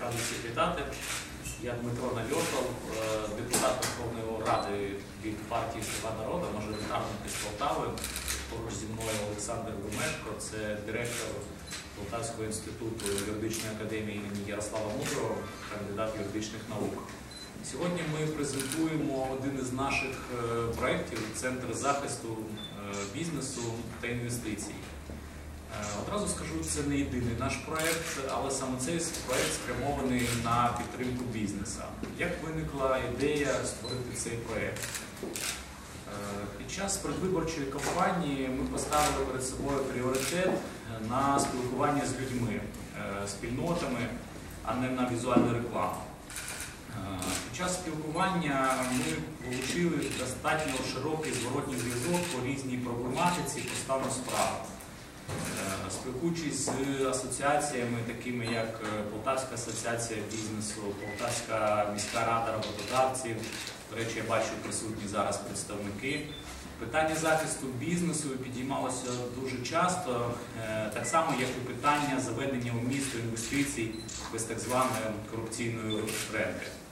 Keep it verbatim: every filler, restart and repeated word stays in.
радий всіх вітати. Я Дмитро Нальотов, депутат Верховної Ради від партії «Слуга народу», мажоритарник із Полтави. Поруч зі мною Олександр Гумешко, це директор Полтавського інституту юридичної академії імені Ярослава Мудрого, кандидат юридичних наук. Сьогодні ми презентуємо один із наших проєктів – Центр захисту бізнесу та інвестицій. Одразу скажу, це не єдиний наш проєкт, але саме цей проєкт спрямований на підтримку бізнесу. Як виникла ідея створити цей проєкт? Під час передвиборчої кампанії ми поставили перед собою пріоритет на спілкування з людьми, спільнотами, а не на візуальну рекламу. Під час спілкування ми отримали достатньо широкий зворотній зв'язок по різній проблематиці, по стану справ. Спілкуючись з асоціаціями, такими як Полтавська асоціація бізнесу, Полтавська міська рада роботодавців, до речі, я бачу присутні зараз представники, питання захисту бізнесу підіймалося дуже часто, так само, як і питання заведення у місто інвестицій без так званої корупційної ренти.